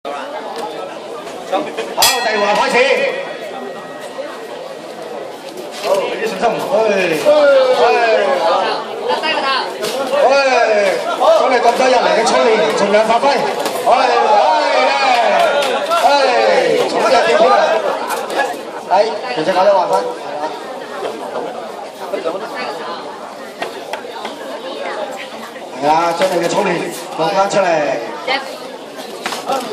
好，第二回合開始。好，俾啲信心。獎勵咁多日嚟嘅操練，盡量發揮。從呢日點點啊？係，條隻狗都話分。係啊，將你嘅操練放翻出嚟。好啊，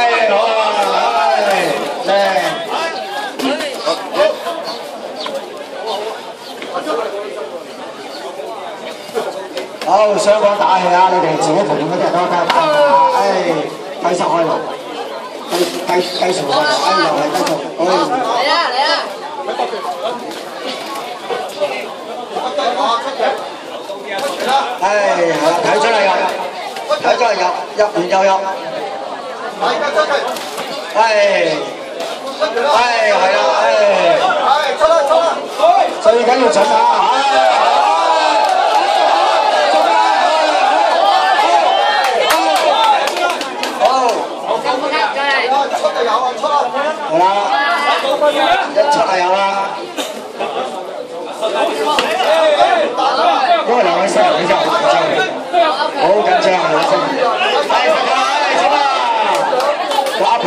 靚。好，雙方打氣啊！你哋自己同嗰啲人都得。計實開路，計數啊！又係繼續。嚟啊！係啦，睇出嚟入，睇出嚟入，入完又入。係啦，出啦！最緊要準啊！好啦，一出係有啦。因為兩位新人比較緊張，好緊張啊！新人，係出啦，個 up 有。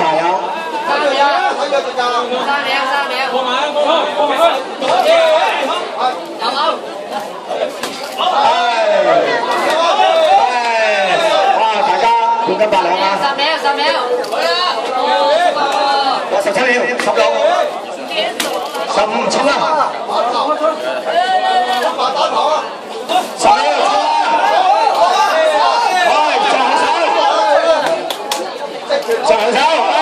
哇！大家半斤8兩啊！10秒。17秒，16、15衝啦！10秒衝啦！上手！